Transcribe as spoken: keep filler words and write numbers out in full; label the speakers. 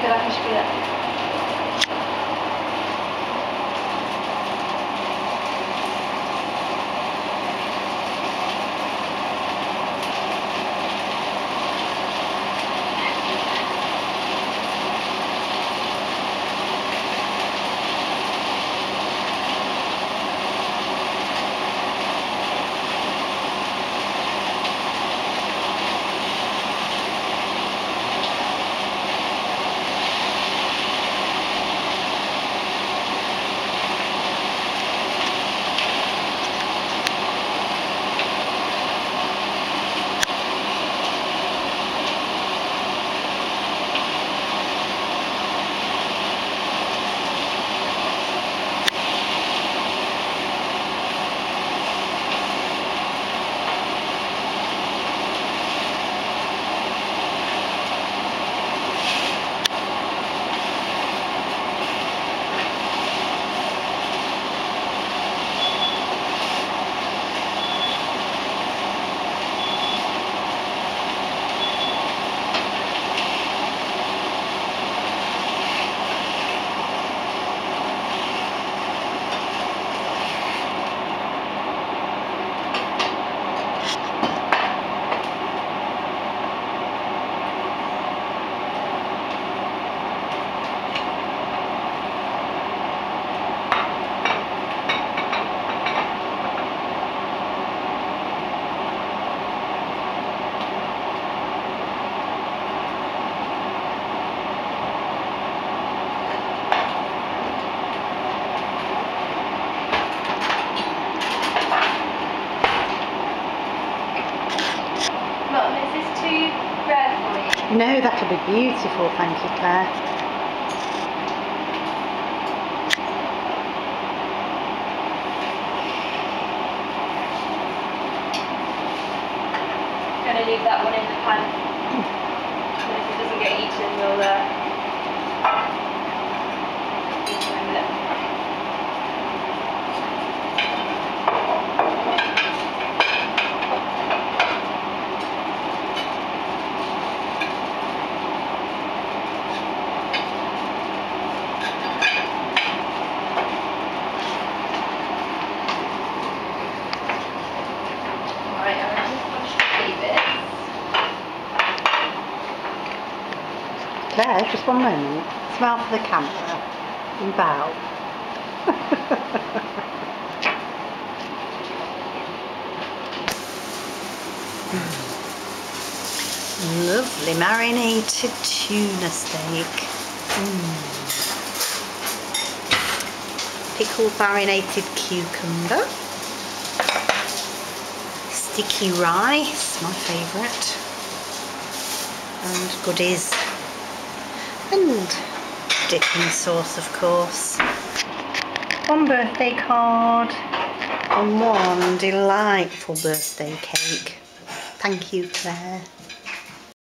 Speaker 1: Tyle jakoś chwilę.
Speaker 2: No, that'll be beautiful, thank you, Claire.
Speaker 1: I'm going to leave that one in the pan. And if it doesn't get eaten, we'll uh, eat it in a minute.
Speaker 2: Claire, just one moment. Smile for the camera and bow. Lovely marinated tuna steak. Mm. Pickled marinated cucumber. Sticky rice, my favourite. And goodies. And dipping sauce, of course. One birthday card and one delightful birthday cake. Thank you, Claire.